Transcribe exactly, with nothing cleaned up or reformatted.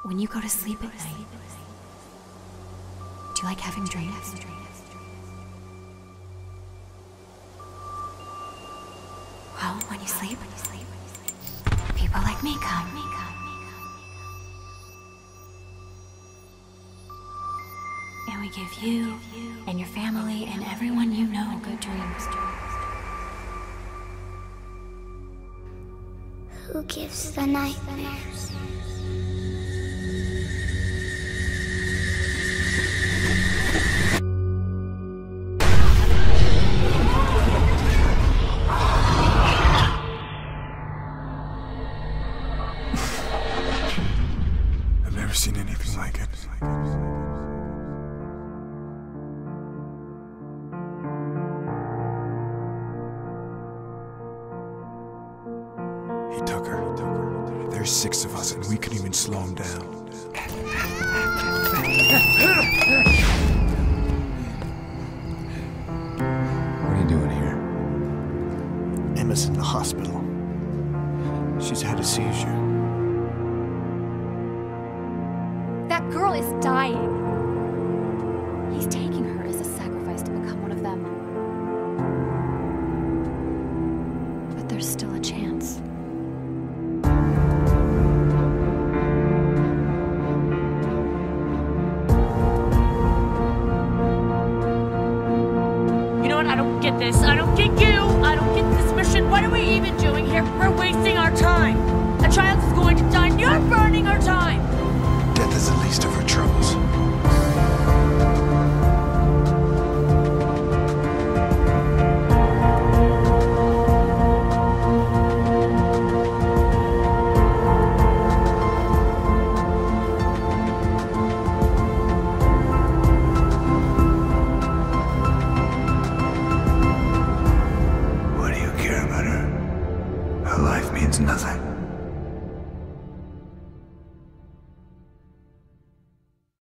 When you go to sleep at night, do you like having dreams? Well, when you sleep, people like me come. And we give you and your family and everyone you know good dreams. Who gives the nightmares? I've never seen anything like it. He took her. There's six of us, and we couldn't even slow him down. What are you doing here? Emma's in the hospital. She's had a seizure. That girl is dying. He's taking her as a sacrifice to become one of them. But there's still a chance. You know what? I don't get this. I don't get you. I don't get this mission. What are we even doing here? We're wasting our time. A child is going to die and you're burning our time. Death is the least of her troubles. What do you care about her? Her life means nothing.